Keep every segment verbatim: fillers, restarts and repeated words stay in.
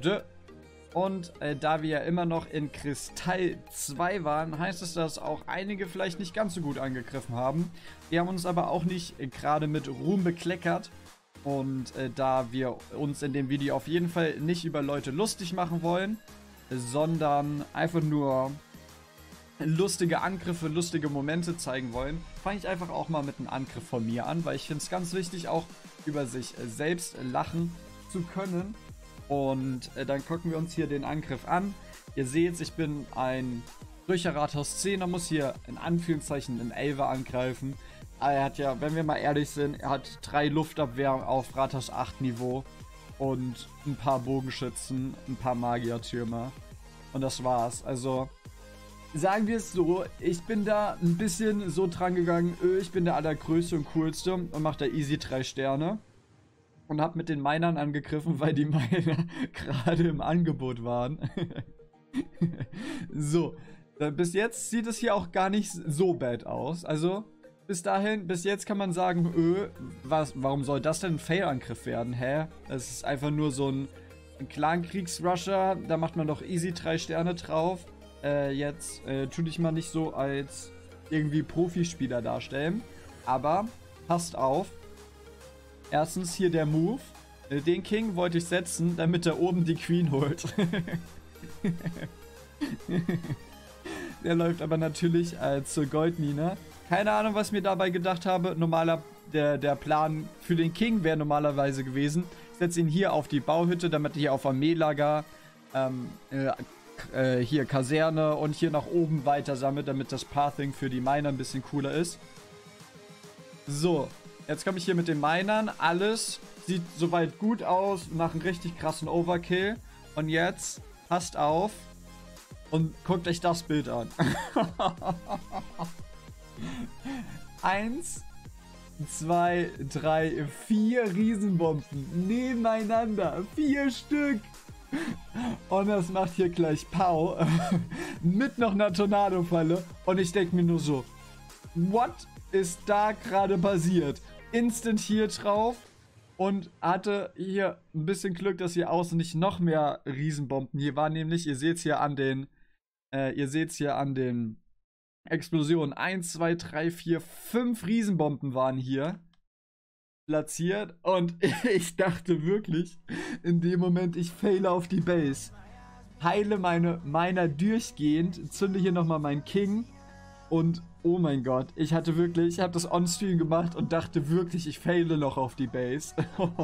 D. Und äh, da wir ja immer noch in Kristall zwei waren, heißt es, dass auch einige vielleicht nicht ganz so gut angegriffen haben. Wir haben uns aber auch nicht äh, gerade mit Ruhm bekleckert. Und äh, da wir uns in dem Video auf jeden Fall nicht über Leute lustig machen wollen, sondern einfach nur lustige Angriffe, lustige Momente zeigen wollen, fange ich einfach auch mal mit einem Angriff von mir an, weil ich finde es ganz wichtig, auch über sich äh, selbst äh, lachen zu können. Und äh, dann gucken wir uns hier den Angriff an. Ihr seht, ich bin ein durch Rathaus zehn, er muss hier in Anführungszeichen einen Elfer angreifen. Aber er hat ja, wenn wir mal ehrlich sind, er hat drei Luftabwehr auf Rathaus acht Niveau und ein paar Bogenschützen, ein paar Magiertürme. Und das war's. Also, sagen wir es so, ich bin da ein bisschen so dran gegangen, ich bin der allergrößte und coolste und mache da easy drei Sterne. Und habe mit den Minern angegriffen, weil die Miner gerade im Angebot waren. So, bis jetzt sieht es hier auch gar nicht so bad aus. Also, bis dahin, bis jetzt kann man sagen, öh, was, warum soll das denn ein Fail-Angriff werden? Hä? Es ist einfach nur so ein, ein Clan-Kriegs-Rusher, da macht man doch easy drei Sterne drauf. Äh, jetzt äh, tu dich mal nicht so als irgendwie Profispieler darstellen. Aber, passt auf. Erstens hier der Move. Den King wollte ich setzen, damit er oben die Queen holt. Der läuft aber natürlich äh, zur Goldmine. Keine Ahnung, was ich mir dabei gedacht habe. Normaler, der, der Plan für den King wäre normalerweise gewesen. Ich setze ihn hier auf die Bauhütte, damit er hier auf Armeelager, ähm, äh, äh, hier Kaserne und hier nach oben weiter sammelt, damit das Pathing für die Miner ein bisschen cooler ist. So. Jetzt komme ich hier mit den Minern. Alles sieht soweit gut aus. Nach einem richtig krassen Overkill. Und jetzt passt auf und guckt euch das Bild an. Eins, zwei, drei, vier Riesenbomben nebeneinander. Vier Stück. Und das macht hier gleich Pau. Mit noch einer Tornado-Falle. Und ich denke mir nur so, what ist da gerade passiert? Instant hier drauf und hatte hier ein bisschen Glück, dass hier außen nicht noch mehr Riesenbomben hier waren. Nämlich, ihr seht es hier an den, äh, ihr seht es hier an den Explosionen. eins, zwei, drei, vier, fünf Riesenbomben waren hier platziert. Und ich dachte wirklich, in dem Moment, ich faile auf die Base. Heile meine Miner durchgehend, zünde hier nochmal meinen King und oh mein Gott, ich hatte wirklich, ich habe das on-stream gemacht und dachte wirklich, ich faile noch auf die Base.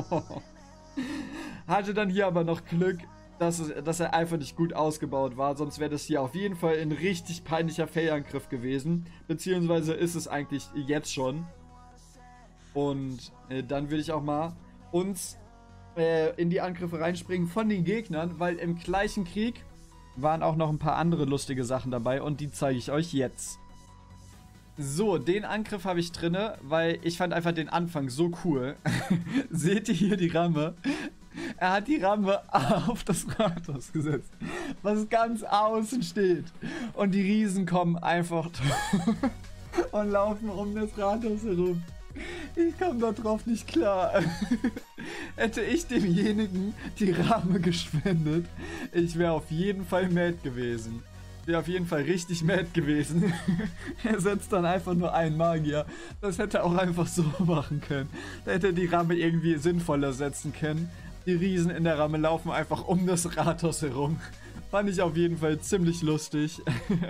Hatte dann hier aber noch Glück, dass, es, dass er einfach nicht gut ausgebaut war, sonst wäre das hier auf jeden Fall ein richtig peinlicher Fail-Angriff gewesen. Beziehungsweise ist es eigentlich jetzt schon. Und äh, dann würde ich auch mal uns äh, in die Angriffe reinspringen von den Gegnern, weil im gleichen Krieg waren auch noch ein paar andere lustige Sachen dabei und die zeige ich euch jetzt. So, den Angriff habe ich drinne, weil ich fand einfach den Anfang so cool. Seht ihr hier die Ramme? Er hat die Ramme auf das Rathaus gesetzt, was ganz außen steht. Und die Riesen kommen einfach und laufen um das Rathaus herum. Ich komme da drauf nicht klar. Hätte ich demjenigen die Ramme gespendet, ich wäre auf jeden Fall mad gewesen. Wäre auf jeden Fall richtig mad gewesen. Er setzt dann einfach nur einen Magier. Das hätte er auch einfach so machen können. Da hätte er die Ramme irgendwie sinnvoller setzen können. Die Riesen in der Ramme laufen einfach um das Rathaus herum. Fand ich auf jeden Fall ziemlich lustig.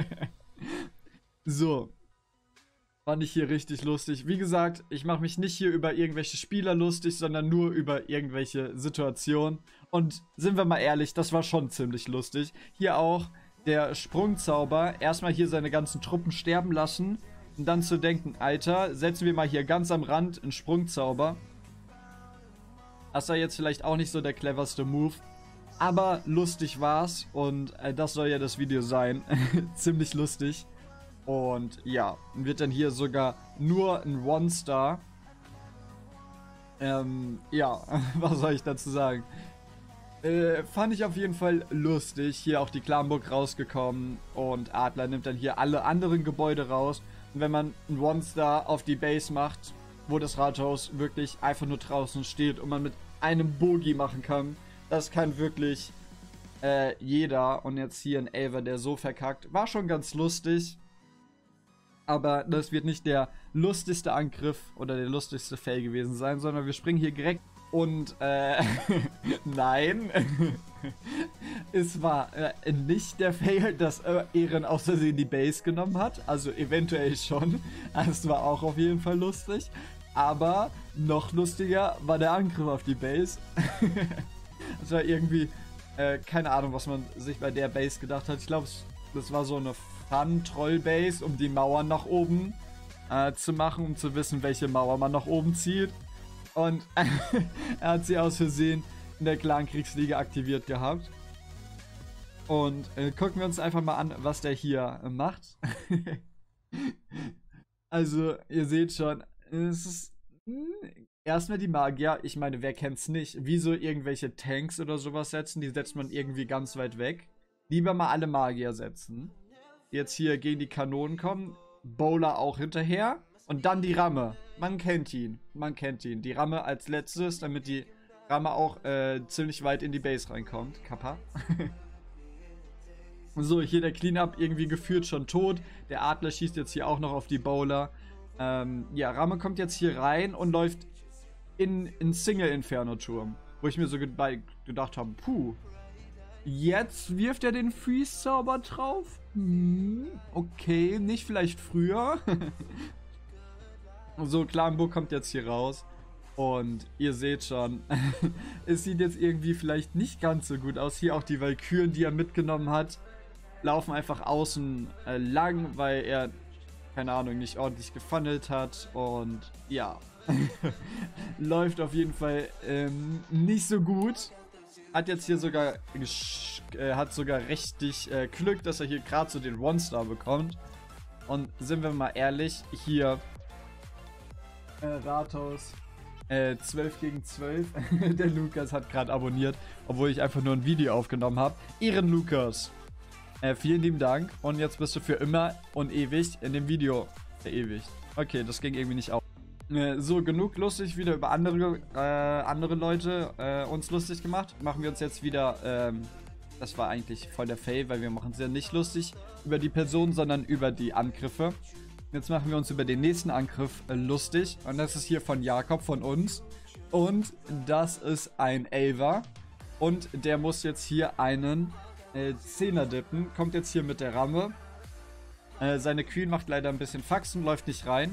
So. Fand ich hier richtig lustig. Wie gesagt, ich mache mich nicht hier über irgendwelche Spieler lustig, sondern nur über irgendwelche Situationen. Und sind wir mal ehrlich, das war schon ziemlich lustig. Hier auch der Sprungzauber, erstmal hier seine ganzen Truppen sterben lassen und dann zu denken, Alter, setzen wir mal hier ganz am Rand einen Sprungzauber. Das war jetzt vielleicht auch nicht so der cleverste Move, aber lustig war's und äh, das soll ja das Video sein. Ziemlich lustig. Und ja, wird dann hier sogar nur ein One-Star. Ähm, ja, was soll ich dazu sagen? Äh, fand ich auf jeden Fall lustig. Hier auch die Clanburg rausgekommen und Adler nimmt dann hier alle anderen Gebäude raus. Und wenn man einen One-Star auf die Base macht, wo das Rathaus wirklich einfach nur draußen steht und man mit einem Bogi machen kann, das kann wirklich äh, jeder. Und jetzt hier ein Elver, der so verkackt. War schon ganz lustig. Aber das wird nicht der lustigste Angriff oder der lustigste Fail gewesen sein, sondern wir springen hier direkt. Und, äh, nein. Es war äh, nicht der Fail, dass äh, Eren aus Versehen die Base genommen hat. Also eventuell schon. Es war auch auf jeden Fall lustig. Aber noch lustiger war der Angriff auf die Base. Das war irgendwie, äh, keine Ahnung, was man sich bei der Base gedacht hat. Ich glaube, das war so eine Fun-Troll-Base, um die Mauern nach oben äh, zu machen, um zu wissen, welche Mauer man nach oben zieht. Und er hat sie aus Versehen in der Clan-Kriegsliga aktiviert gehabt. Und äh, gucken wir uns einfach mal an, was der hier äh, macht. Also, ihr seht schon, es ist mh, erstmal die Magier. Ich meine, wer kennt's nicht? Wieso irgendwelche Tanks oder sowas setzen? Die setzt man irgendwie ganz weit weg. Lieber mal alle Magier setzen. Jetzt hier gegen die Kanonen kommen. Bowler auch hinterher. Und dann die Ramme. Man kennt ihn. Man kennt ihn. Die Ramme als letztes, damit die Ramme auch äh, ziemlich weit in die Base reinkommt. Kappa. So, hier der Cleanup irgendwie geführt schon tot. Der Adler schießt jetzt hier auch noch auf die Bowler. Ähm, ja, Ramme kommt jetzt hier rein und läuft in, in Single-Inferno-Turm. Wo ich mir so ge gedacht habe, puh. Jetzt wirft er den Freeze-Zauber drauf? Hm, okay, nicht vielleicht früher. So, Clanburg kommt jetzt hier raus. Und ihr seht schon, es sieht jetzt irgendwie vielleicht nicht ganz so gut aus. Hier auch die Valkyren, die er mitgenommen hat, laufen einfach außen äh, lang, weil er, keine Ahnung, nicht ordentlich gefunnelt hat. Und ja, läuft auf jeden Fall ähm, nicht so gut. Hat jetzt hier sogar, äh, hat sogar richtig äh, Glück, dass er hier gerade so den One-Star bekommt. Und sind wir mal ehrlich, hier äh, Rathaus äh, zwölf gegen zwölf. Der Lukas hat gerade abonniert, obwohl ich einfach nur ein Video aufgenommen habe. Ehren Lukas. Äh, vielen lieben Dank. Und jetzt bist du für immer und ewig in dem Video verewigt. Okay, das ging irgendwie nicht auf. Äh, so, genug lustig wieder über andere, äh, andere Leute äh, uns lustig gemacht. Machen wir uns jetzt wieder, ähm, das war eigentlich voll der Fail, weil wir machen es ja nicht lustig über die Person, sondern über die Angriffe. Jetzt machen wir uns über den nächsten Angriff äh, lustig. Und das ist hier von Jakob, von uns. Und das ist ein Elver. Und der muss jetzt hier einen äh, Zehner dippen. Kommt jetzt hier mit der Ramme. Äh, seine Queen macht leider ein bisschen Faxen, läuft nicht rein.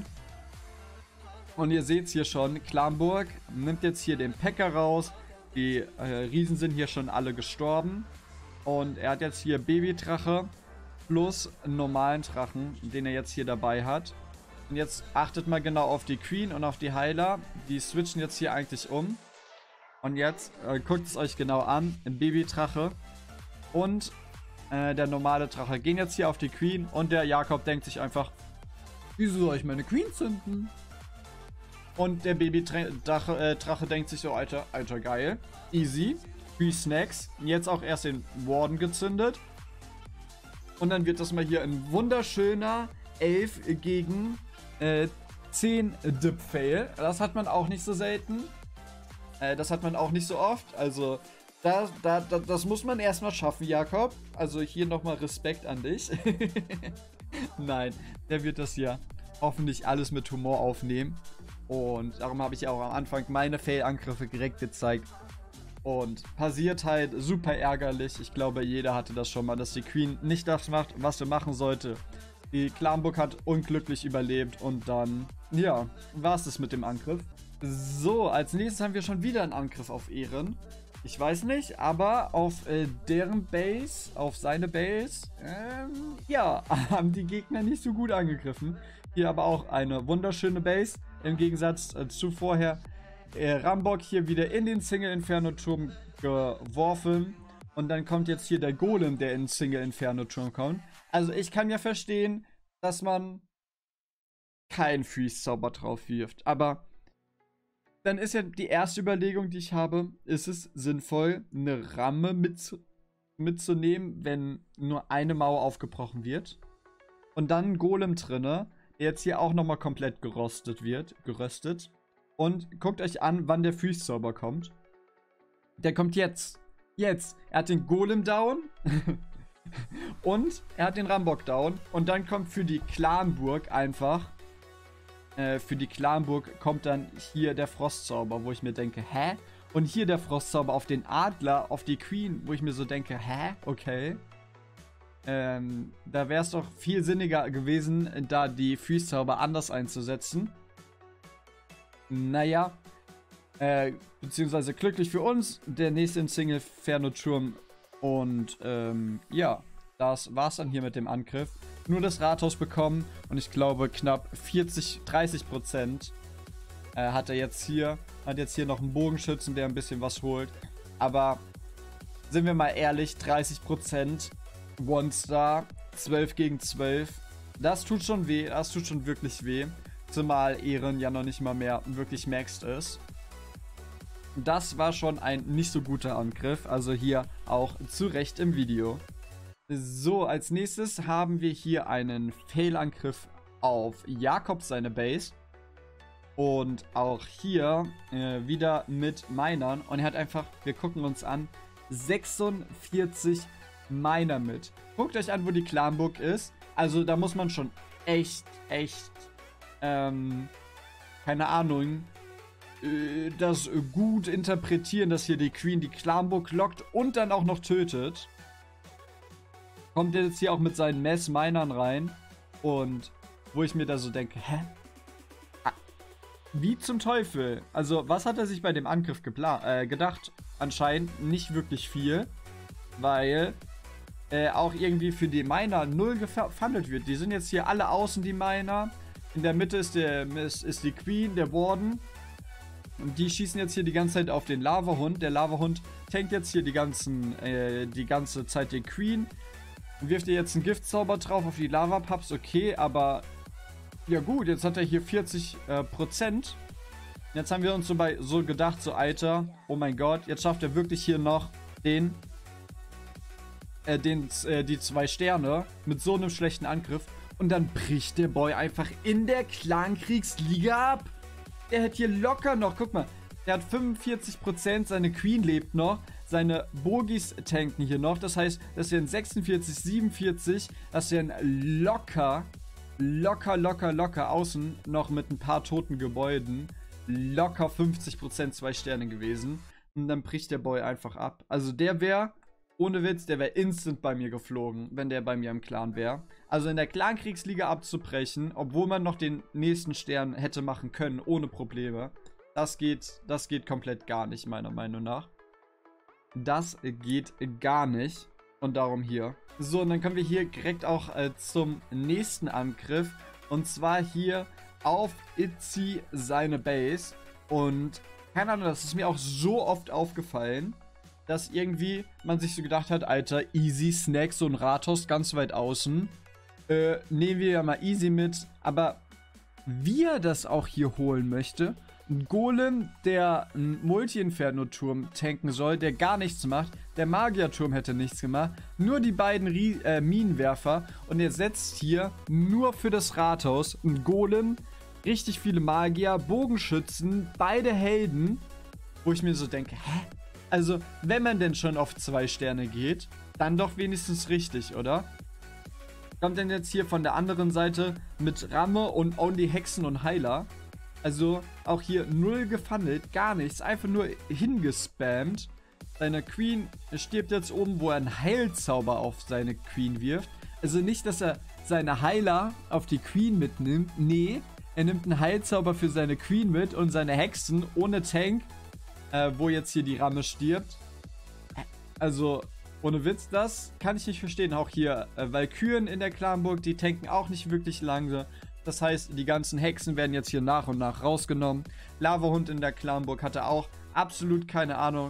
Und ihr seht es hier schon, Clanburg nimmt jetzt hier den Packer raus. Die äh, Riesen sind hier schon alle gestorben. Und er hat jetzt hier Babydrache plus einen normalen Drachen, den er jetzt hier dabei hat. Und jetzt achtet mal genau auf die Queen und auf die Heiler. Die switchen jetzt hier eigentlich um. Und jetzt äh, guckt es euch genau an. Ein Babydrache und äh, der normale Drache gehen jetzt hier auf die Queen. Und der Jakob denkt sich einfach, wieso soll ich meine Queen zünden? Und der Baby-Drache äh, Drache denkt sich so, Alter, Alter, geil. Easy. Free Snacks. Jetzt auch erst den Warden gezündet. Und dann wird das mal hier ein wunderschöner elf gegen äh, zehn Dip-Fail. Das hat man auch nicht so selten. Äh, das hat man auch nicht so oft. Also, da, da, da, das muss man erstmal schaffen, Jakob. Also hier nochmal Respekt an dich. Nein, der wird das hier hoffentlich alles mit Humor aufnehmen. Und darum habe ich auch am Anfang meine Fail-Angriffe direkt gezeigt. Und passiert halt super ärgerlich. Ich glaube, jeder hatte das schon mal, dass die Queen nicht das macht, was sie machen sollte. Die Clanburg hat unglücklich überlebt und dann, ja, war es das mit dem Angriff. So, als nächstes haben wir schon wieder einen Angriff auf Eren. Ich weiß nicht, aber auf äh, deren Base, auf seine Base, ähm, ja, haben die Gegner nicht so gut angegriffen. Hier aber auch eine wunderschöne Base, im Gegensatz äh, zu vorher. Äh, Rambock hier wieder in den Single-Inferno-Turm geworfen. Und dann kommt jetzt hier der Golem, der in den Single-Inferno-Turm kommt. Also ich kann ja verstehen, dass man keinen Freeze-Zauber drauf wirft. Aber dann ist ja die erste Überlegung, die ich habe, ist es sinnvoll, eine Ramme mit, mitzunehmen, wenn nur eine Mauer aufgebrochen wird. Und dann ein Golem drinne, der jetzt hier auch nochmal komplett gerostet wird, geröstet. Und guckt euch an, wann der Freeze-Zauber kommt. Der kommt jetzt. Jetzt, er hat den Golem down. Und er hat den Rambock down. Und dann kommt für die Clanburg einfach. Äh, für die Clanburg kommt dann hier der Frostzauber, wo ich mir denke, hä? Und hier der Frostzauber auf den Adler, auf die Queen, wo ich mir so denke, hä? Okay. Ähm, da wäre es doch viel sinniger gewesen, da die Freeze-Zauber anders einzusetzen. Naja. Äh, beziehungsweise glücklich für uns, der nächste in Single Inferno-Turm. Und, ähm, ja. Das war's dann hier mit dem Angriff. Nur das Rathaus bekommen und ich glaube knapp vierzig, dreißig Prozent äh, hat er jetzt hier. Hat jetzt hier noch einen Bogenschützen, der ein bisschen was holt. Aber sind wir mal ehrlich, dreißig Prozent One-Star, zwölf gegen zwölf. Das tut schon weh, das tut schon wirklich weh. Zumal Ehren ja noch nicht mal mehr wirklich maxed ist. Das war schon ein nicht so guter Angriff, also hier auch zu Recht im Video. So, als nächstes haben wir hier einen Fail-Angriff auf Jakob seine Base. Und auch hier äh, wieder mit Minern. Und er hat einfach, wir gucken uns an, sechsundvierzig Miner mit. Guckt euch an, wo die Clanburg ist. Also da muss man schon echt, echt, ähm, keine Ahnung, äh, das gut interpretieren, dass hier die Queen die Clanburg lockt und dann auch noch tötet. Kommt jetzt hier auch mit seinen Mess-Minern rein. Und wo ich mir da so denke, hä? Wie zum Teufel? Also, was hat er sich bei dem Angriff äh, gedacht? Anscheinend nicht wirklich viel. Weil äh, auch irgendwie für die Miner null gefunnelt wird. Die sind jetzt hier alle außen, die Miner. In der Mitte ist, der, ist, ist die Queen, der Warden. Und die schießen jetzt hier die ganze Zeit auf den Lavahund. Der Lavahund tankt jetzt hier die, ganzen, äh, die ganze Zeit den Queen. Wirft ihr jetzt einen Giftzauber drauf auf die Lava-Pups, okay, aber ja gut, jetzt hat er hier vierzig Prozent. Äh, jetzt haben wir uns so, bei, so gedacht, so Alter, oh mein Gott, jetzt schafft er wirklich hier noch den, äh, den äh, die zwei Sterne mit so einem schlechten Angriff. Und dann bricht der Boy einfach in der Clankriegsliga ab. Der hätte hier locker noch, guck mal, der hat fünfundvierzig Prozent, seine Queen lebt noch. Seine Bogis tanken hier noch. Das heißt, das wären sechsundvierzig, siebenundvierzig. Das wären locker, locker, locker, locker außen noch mit ein paar toten Gebäuden. Locker fünfzig Prozent zwei Sterne gewesen. Und dann bricht der Boy einfach ab. Also der wäre, ohne Witz, der wäre instant bei mir geflogen, wenn der bei mir im Clan wäre. Also in der Clankriegsliga abzubrechen, obwohl man noch den nächsten Stern hätte machen können, ohne Probleme. Das geht, das geht komplett gar nicht, meiner Meinung nach. Das geht gar nicht. Und darum hier. So, und dann kommen wir hier direkt auch äh, zum nächsten Angriff. Und zwar hier auf Itzy seine Base. Und keine Ahnung, das ist mir auch so oft aufgefallen, dass irgendwie man sich so gedacht hat, Alter, easy Snack, so ein Rathaus ganz weit außen. Äh, nehmen wir ja mal easy mit. Aber wie er das auch hier holen möchte, ein Golem, der einen Multi-Inferno-Turm tanken soll, der gar nichts macht. Der Magier-Turm hätte nichts gemacht. Nur die beiden Rie äh, Minenwerfer. Und er setzt hier nur für das Rathaus ein Golem, richtig viele Magier, Bogenschützen, beide Helden. Wo ich mir so denke, hä? Also, wenn man denn schon auf zwei Sterne geht, dann doch wenigstens richtig, oder? Kommt denn jetzt hier von der anderen Seite mit Ramme und Only Hexen und Heiler. Also auch hier null gefunnelt, gar nichts, einfach nur hingespammt. Seine Queen stirbt jetzt oben, wo er einen Heilzauber auf seine Queen wirft. Also nicht, dass er seine Heiler auf die Queen mitnimmt, nee, er nimmt einen Heilzauber für seine Queen mit und seine Hexen ohne Tank, äh, wo jetzt hier die Ramme stirbt. Also ohne Witz, das kann ich nicht verstehen. Auch hier äh, Valkyren in der Clanburg, die tanken auch nicht wirklich lange. Das heißt, die ganzen Hexen werden jetzt hier nach und nach rausgenommen. Lavahund in der Clanburg hatte auch absolut keine Ahnung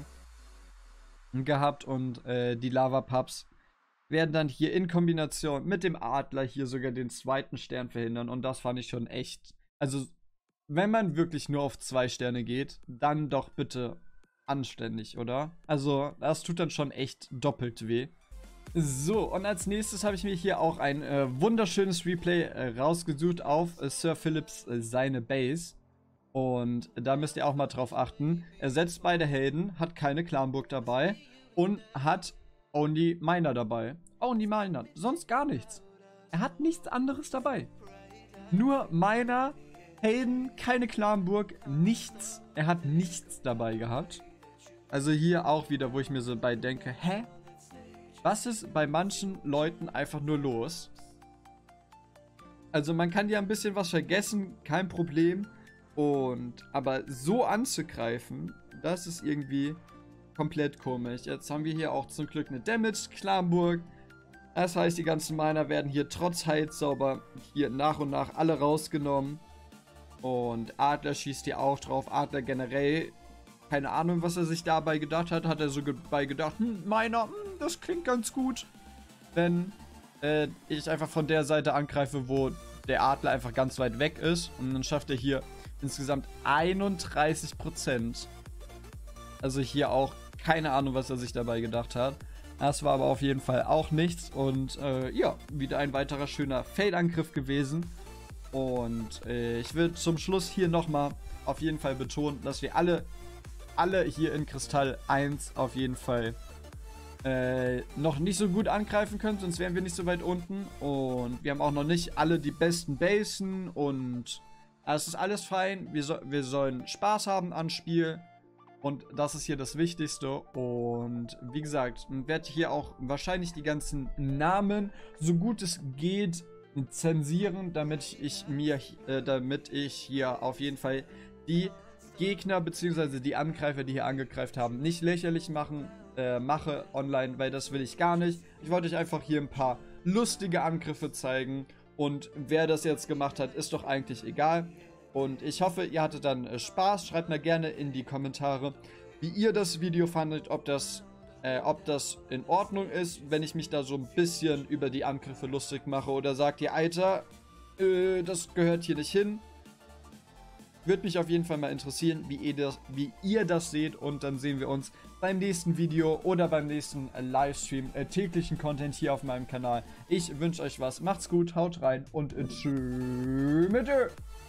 gehabt. Und äh, die Lava-Pups werden dann hier in Kombination mit dem Adler hier sogar den zweiten Stern verhindern. Und das fand ich schon echt... Also, wenn man wirklich nur auf zwei Sterne geht, dann doch bitte anständig, oder? Also, das tut dann schon echt doppelt weh. So, und als nächstes habe ich mir hier auch ein äh, wunderschönes Replay äh, rausgesucht auf äh, Sir Philips äh, seine Base. Und da müsst ihr auch mal drauf achten. Er setzt beide Helden, hat keine Clanburg dabei. und hat Only Miner dabei. Only Miner, sonst gar nichts. Er hat nichts anderes dabei. Nur Miner, Helden, keine Clanburg, nichts. Er hat nichts dabei gehabt. Also hier auch wieder, wo ich mir so bei denke, hä? Was ist bei manchen Leuten einfach nur los? Also man kann ja ein bisschen was vergessen, kein Problem. Und aber so anzugreifen, das ist irgendwie komplett komisch. Jetzt haben wir hier auch zum Glück eine Damaged Clanburg. Das heißt, die ganzen Miner werden hier trotz Heilzauber hier nach und nach alle rausgenommen. Und Adler schießt hier auch drauf. Adler generell, keine Ahnung, was er sich dabei gedacht hat. Hat er so dabei gedacht, hm, Miner, hm, das klingt ganz gut. Wenn äh, ich einfach von der Seite angreife, wo der Adler einfach ganz weit weg ist. Und dann schafft er hier insgesamt einunddreißig Prozent. Also hier auch keine Ahnung, was er sich dabei gedacht hat. Das war aber auf jeden Fall auch nichts. Und äh, ja, wieder ein weiterer schöner Feldangriff gewesen. Und äh, ich will zum Schluss hier nochmal auf jeden Fall betonen, dass wir alle, alle hier in Kristall eins auf jeden Fall äh, noch nicht so gut angreifen können, sonst wären wir nicht so weit unten. Und wir haben auch noch nicht alle die besten Basen und es ist alles fein. Wir, so, wir sollen Spaß haben am Spiel. Und das ist hier das Wichtigste. Und wie gesagt, werde hier auch wahrscheinlich die ganzen Namen, so gut es geht, zensieren, damit ich mir, äh, damit ich hier auf jeden Fall die Gegner bzw. die Angreifer, die hier angegreift haben, nicht lächerlich machen, äh, mache online, weil das will ich gar nicht. Ich wollte euch einfach hier ein paar lustige Angriffe zeigen. Und wer das jetzt gemacht hat, ist doch eigentlich egal. Und ich hoffe, ihr hattet dann äh, Spaß. Schreibt mir gerne in die Kommentare, wie ihr das Video fandet, ob das, äh, ob das in Ordnung ist, wenn ich mich da so ein bisschen über die Angriffe lustig mache. Oder sagt ihr, Alter, äh, das gehört hier nicht hin. Würde mich auf jeden Fall mal interessieren, wie ihr, das, wie ihr das seht. Und dann sehen wir uns beim nächsten Video oder beim nächsten äh, Livestream, äh, täglichen Content hier auf meinem Kanal. Ich wünsche euch was. Macht's gut, haut rein und tschüss mit Ö.